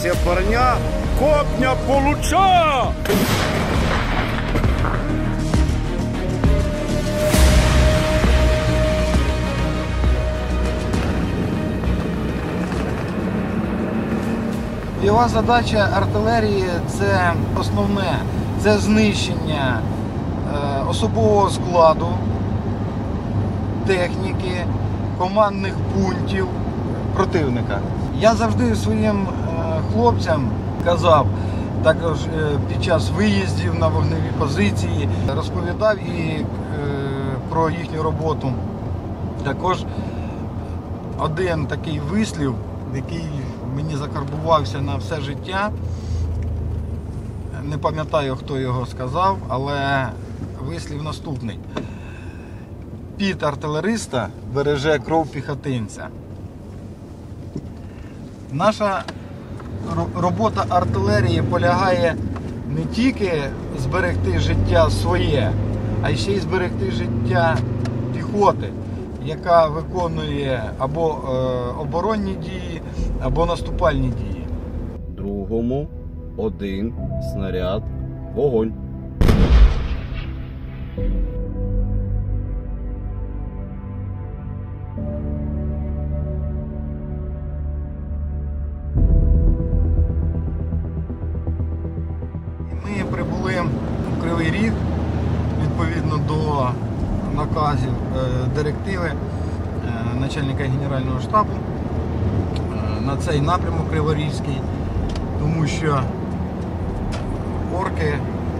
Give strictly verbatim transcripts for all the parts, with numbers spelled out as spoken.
Позиция парня. Копня получа! Його задача артилерії – це основне, це знищення е, особового складу, техніки, командних пунктів противника. Я завжди своїм е, хлопцям казав, також е, під час виїздів на вогневі позиції, розповідав і е, про їхню роботу. Також один такий вислів, який мені закарбувався на все життя. Не пам'ятаю, хто його сказав, але вислів наступний. Піт артилериста береже кров піхотинця. Наша робота артилерії полягає не тільки зберегти життя своє, а ще й зберегти життя піхоти, яка виконує або е, оборонні дії, або наступальні дії. Другому один снаряд, вогонь. Ми прибули у Кривий Ріг відповідно до наказів, директиви начальника Генерального штабу на цей напрямок Криворізький, тому що орки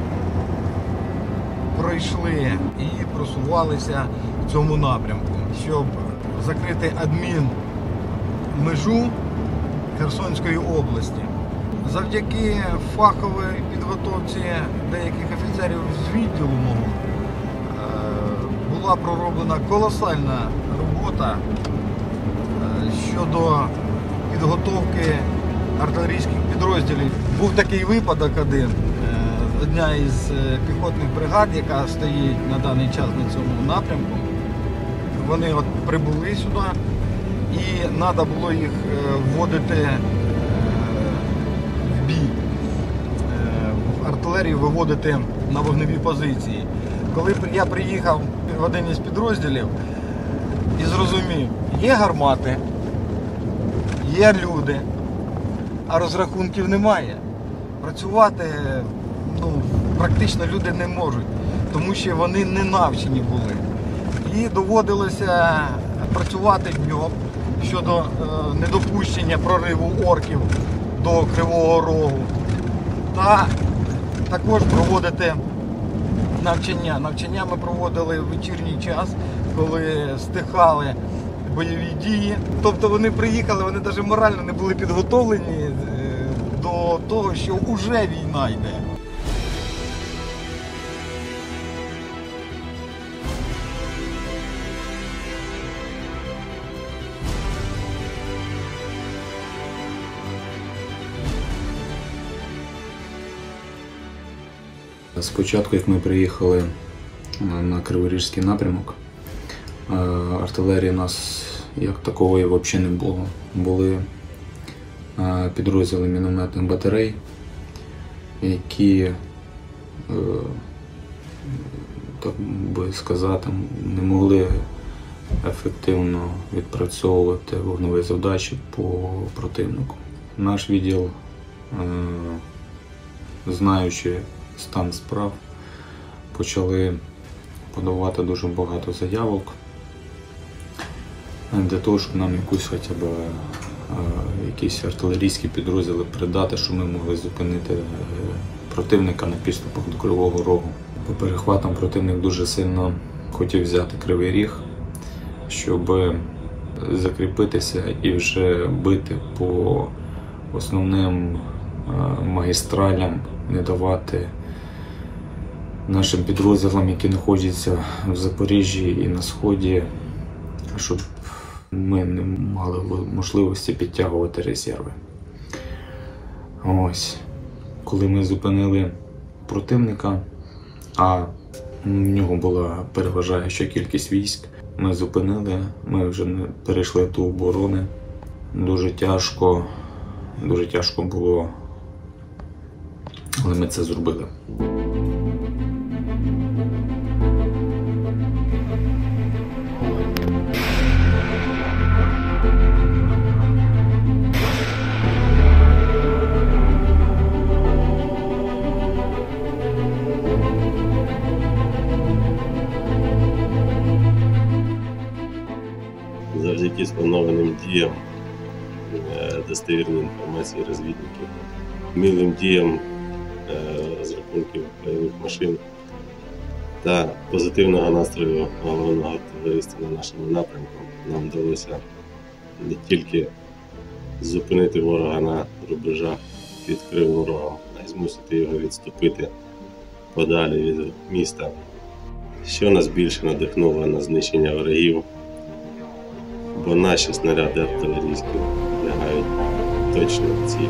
пройшли і просувалися в цьому напрямку, щоб закрити адмінмежу Херсонської області. Завдяки фаховій підготовці деяких офіцерів з відділу мого була пророблена колосальна робота щодо підготовки артилерійських підрозділів. Був такий випадок один, одна із піхотних бригад, яка стоїть на даний час на цьому напрямку. Вони от прибули сюди і треба було їх вводити в бій, в артилерію виводити на вогневі позиції. Коли я приїхав в один із підрозділів і зрозумів, є гармати, є люди, а розрахунків немає. Працювати ну, практично люди не можуть, тому що вони не навчені були. І доводилося працювати днем щодо е, недопущення прориву орків до Кривого Рогу. Та також проводити навчання. Навчання ми проводили в вечірній час, коли стихали бойові дії. Тобто вони приїхали, вони навіть морально не були підготовлені до того, що вже війна йде. Спочатку, як ми приїхали на Криворізький напрямок, артилерії у нас як такової взагалі не було. Були підрозділи мінометних батарей, які, так би сказати, не могли ефективно відпрацьовувати вогневі задачі по противнику. Наш відділ, знаючи стан справ, почали подавати дуже багато заявок для того, щоб нам якусь хоча б якісь артилерійські підрозділи передати, щоб ми могли зупинити противника на підступах до Кривого Рогу. По перехватам противник дуже сильно хотів взяти Кривий Ріг, щоб закріпитися і вже бити по основним магістралям, не давати нашим підрозділам, які знаходяться в Запоріжжі і на Сході, щоб ми не мали можливості підтягувати резерви. Ось. Коли ми зупинили противника, а в нього була переважаюча кількість військ, ми зупинили, ми вже перейшли до оборони. Дуже тяжко дуже тяжко було, але ми це зробили. Завдяки спланованим діям, достовірній інформації розвідників, вмілим діям розрахунків бойових машин та позитивного настрою головного артилериста на нашому напрямку нам вдалося не тільки зупинити ворога на рубежах під Кривим Рогом, а й змусити його відступити подалі від міста, що нас більше надихнуло на знищення ворогів, бо наші снаряди артилерійські лягають точно в ціль.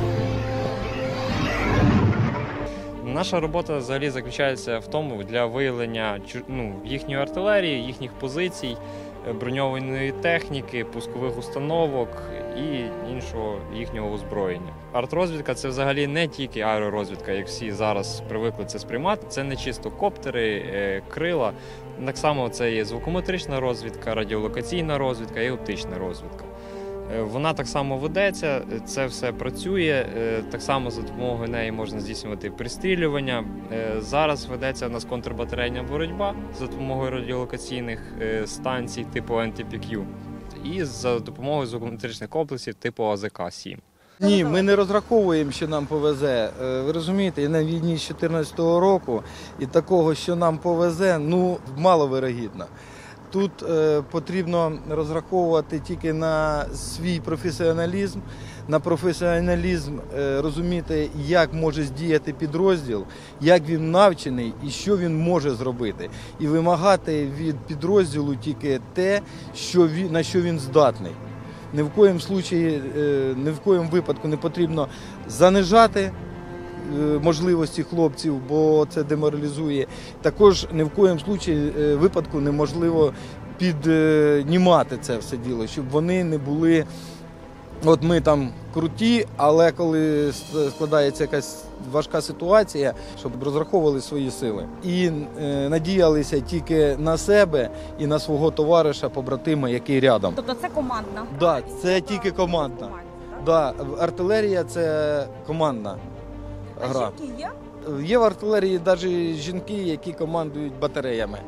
Наша робота взагалі заключається в тому, для виявлення ну, їхньої артилерії, їхніх позицій, броньованої техніки, пускових установок і іншого їхнього озброєння. Артрозвідка – це взагалі не тільки аеророзвідка, як всі зараз привикли це сприймати. Це не чисто коптери, крила. Так само це є звукометрична розвідка, радіолокаційна розвідка і оптична розвідка. Вона так само ведеться, це все працює, так само за допомогою неї можна здійснювати пристрілювання. Зараз ведеться у нас контрбатарейна боротьба за допомогою радіолокаційних станцій типу ен ті пі кью і за допомогою звукометричних комплексів типу а зет ка сім. Ні, ми не розраховуємо, що нам повезе. Ви розумієте, я на війні з дві тисячі чотирнадцятого року, і такого, що нам повезе, ну, маловирогідно. Тут е, потрібно розраховувати тільки на свій професіоналізм, на професіоналізм е, розуміти, як може здіяти підрозділ, як він навчений і що він може зробити. І вимагати від підрозділу тільки те, що він, на що він здатний. Ні в коїм случаї, е, ні в коїм випадку не потрібно занижати можливості хлопців, бо це деморалізує. Також ні в коїм случаї випадку неможливо піднімати це все діло, щоб вони не були, от ми там круті, але коли складається якась важка ситуація, щоб розраховували свої сили. І е, надіялися тільки на себе і на свого товариша, побратима, який рядом. Тобто це командна? Так, да, це тільки командна. Да, артилерія – це командна гра. А жінки є? Є в артилерії навіть жінки, які командують батареями.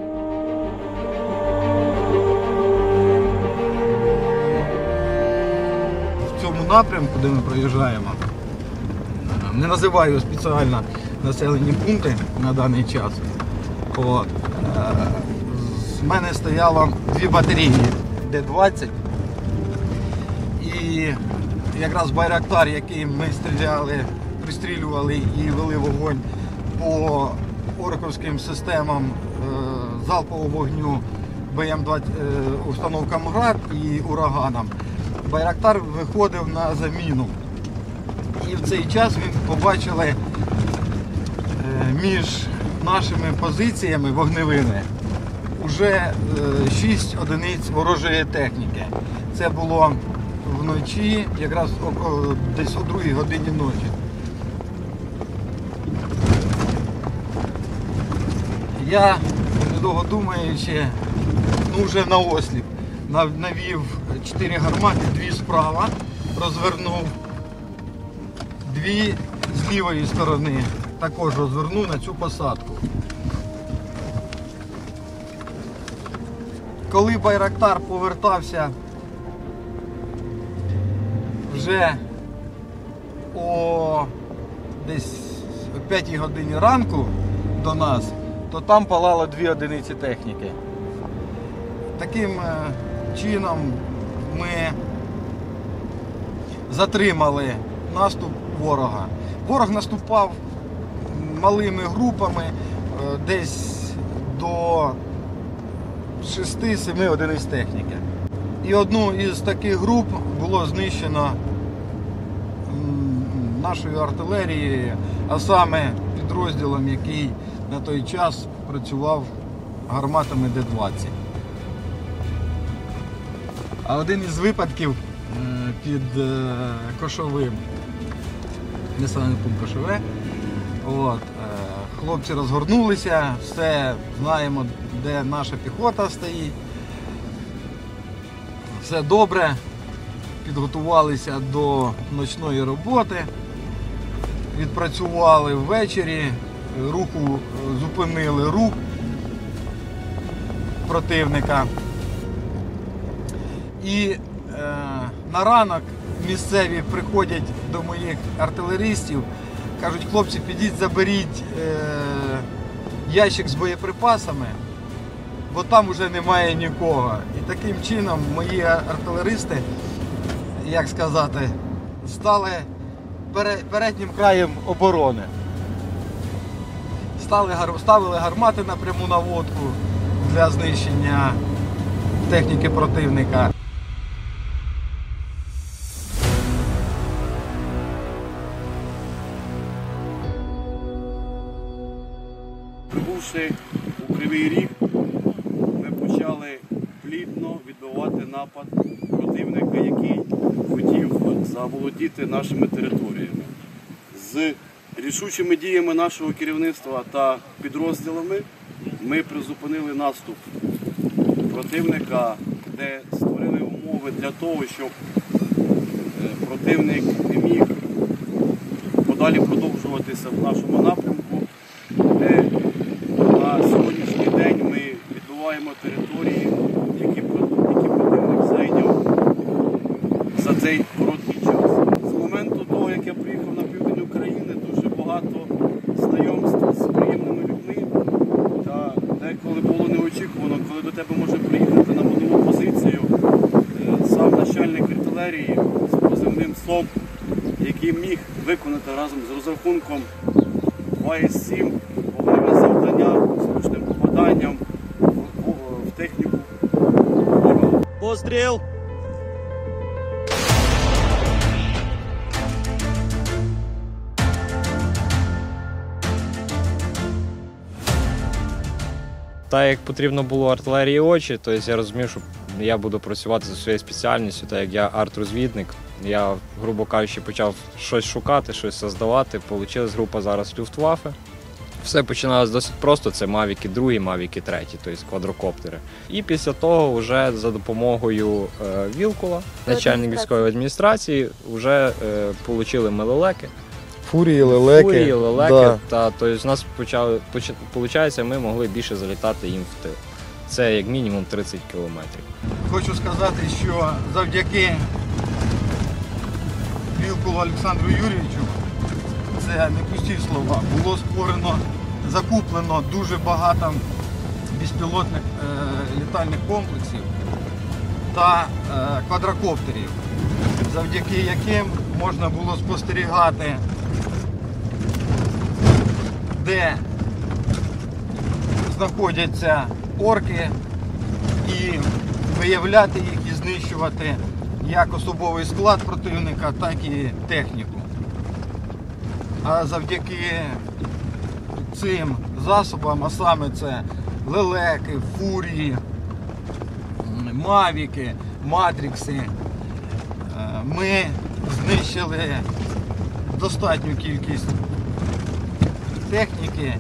В цьому напрямку, де ми проїжджаємо, не називаю спеціально населені пункти на даний час. От. З мене стояло дві батареї де двадцять. І якраз Байрактар, який ми стріляли, пристрілювали і вели вогонь по орковським системам е, залпового вогню Бе Ем двадцять, е, установкам ГРАД і ураганам, Байрактар виходив на заміну. І в цей час ми побачили е, між нашими позиціями вогневими вже е, шість одиниць ворожої техніки. Це було вночі, якраз около, десь о другій годині ночі. Я, недовго думаючи, ну вже наосліп, навів чотири гармати, дві справа, розвернув, дві з лівої сторони також розвернув на цю посадку. Коли Байрактар повертався вже о десь о п'ятій годині ранку до нас, то там палало дві одиниці техніки. Таким чином ми затримали наступ ворога. Ворог наступав малими групами, десь до шести-семи одиниць техніки. І одну із таких груп було знищено нашою артилерією, а саме підрозділом, який на той час працював гарматами де двадцять. А один із випадків, під е, Кошовим, населений пункт Кошове. От, е, хлопці розгорнулися, все знаємо, де наша піхота стоїть. Все добре, підготувалися до ночної роботи, відпрацювали ввечері, руху зупинили рух противника. І е, на ранок місцеві приходять до моїх артилеристів, кажуть, хлопці, підіть, заберіть е, ящик з боєприпасами, бо там вже немає нікого. І таким чином мої артилеристи, як сказати, стали переднім краєм оборони. Стали, ставили гармати на пряму наводку для знищення техніки противника. Прибувши у Кривий Ріг, ми почали плідно відбивати напад противника, який хотів заволодіти нашими територіями. З рішучими діями нашого керівництва та підрозділами ми призупинили наступ противника, де створили умови для того, щоб противник не міг подалі продовжуватися в нашому напрямку, де на сьогоднішній день ми відбуваємо території, які, які противник зайняв за цей короткий час. З моменту того, як я приїхав на південь України, дуже багато знайомств з приємними людьми, та деколи було неочікувано, коли до тебе може приїхати на водову позицію сам начальник артилерії з позивним СОМ, який міг виконати разом з розрахунком два ес сім вогневе завдання з влучним попаданням в, в техніку ворога. Постріл! Так як потрібно було артилерії очі, то я розумів, що я буду працювати за своєю спеціальністю, так як я арт-розвідник. Я, грубо кажучи, почав щось шукати, щось создавати. Получилась група зараз Люфтваффе. Все починалось досить просто, це мавіки другі, мавіки треті, тобто квадрокоптери. І після того вже за допомогою е, Вілкула, начальник військової адміністрації, вже е, отримали ми лелеки. Фурії, лелеки. Фурії, лелеки. Да. Та, тобто, у нас почали, виходить, ми могли більше залітати їм в тил. Це як мінімум тридцять кілометрів. Хочу сказати, що завдяки Вілкулу Олександру Юрійовичу, це не пусті слова, було створено, закуплено дуже багато безпілотних е, літальних комплексів та е, квадрокоптерів, завдяки яким можна було спостерігати, де знаходяться орки, і виявляти їх і знищувати як особовий склад противника, так і техніку. А завдяки цим засобам, а саме це лелеки, фурії, мавіки, матрикси, ми знищили достатню кількість техніки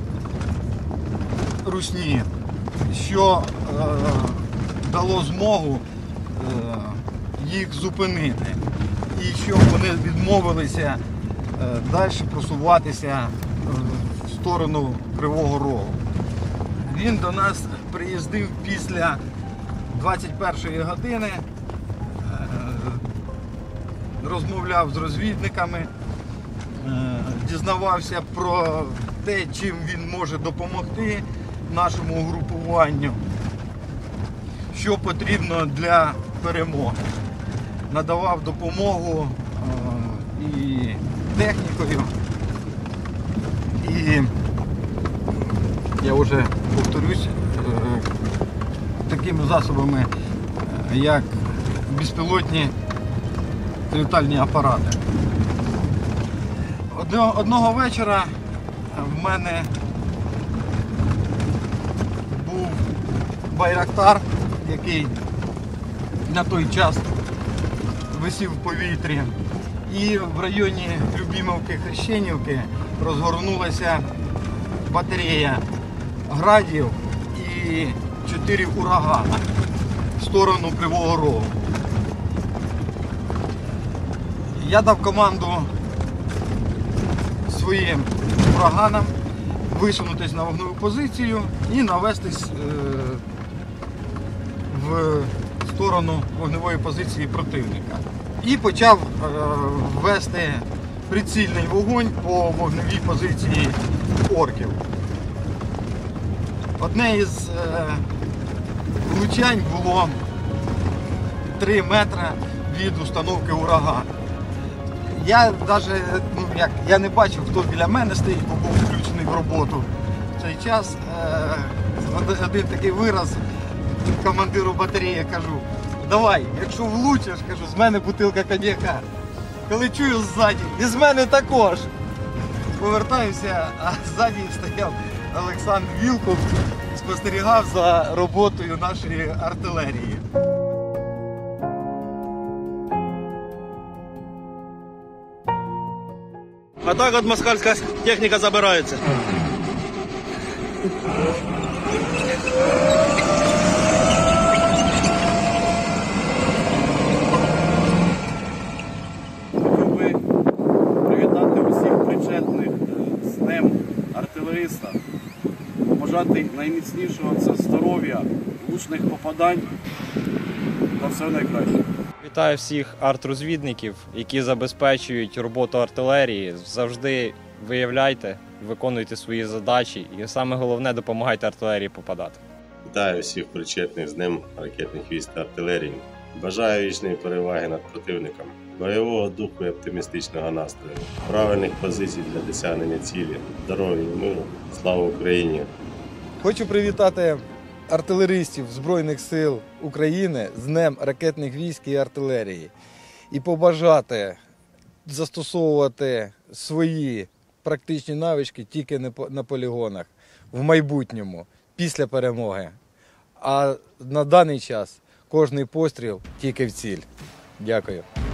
русні, що е, дало змогу е, їх зупинити і щоб вони відмовилися е, далі просуватися в сторону Кривого Рогу. Він до нас приїздив після двадцять першої години, е, розмовляв з розвідниками, е, дізнавався про те, чим він може допомогти нашому угрупуванню, що потрібно для перемоги. Надавав допомогу е, і технікою, і я вже повторюсь, е, такими засобами, е, як безпілотні літальні апарати. Одного, одного вечора в мене був Байрактар, який на той час висів в повітрі. І в районі Любімовки, Хрещенівки розгорнулася батарея градів і чотири урагана в сторону Кривого Рогу. Я дав команду своїм ураганам висунутись на вогневу позицію і навестись в сторону вогневої позиції противника. І почав вести прицільний вогонь по вогневій позиції орків. Одне із влучань було три метри від установки ураган. Я навіть ну, як, я не бачив, хто біля мене стоїть, бо був включений в роботу. В цей час е, один такий вираз командиру батареї, кажу, давай, якщо влучиш, кажу, з мене бутилка коньяка. Коли чую ззаді, і з мене також. Повертаюся, а ззаді стояв Олександр Вілков, спостерігав за роботою нашої артилерії. А так от москальська техніка забирається. Хотів би привітати усіх причетних з Днем артилериста, побажати найміцнішого це здоров'я, влучних попадань та все найкраще. Вітаю всіх арт-розвідників, які забезпечують роботу артилерії. Завжди виявляйте, виконуйте свої задачі і саме головне, допомагайте артилерії попадати. Вітаю всіх причетних з Днем ракетних військ та артилерії. Бажаю вічної переваги над противником, бойового духу і оптимістичного настрою, правильних позицій для досягнення цілі, здоров'я і миру. Слава Україні! Хочу привітати артилеристів Збройних сил України з Днем ракетних військ і артилерії і побажати застосовувати свої практичні навички тільки на полігонах в майбутньому, після перемоги. А на даний час кожний постріл тільки в ціль. Дякую.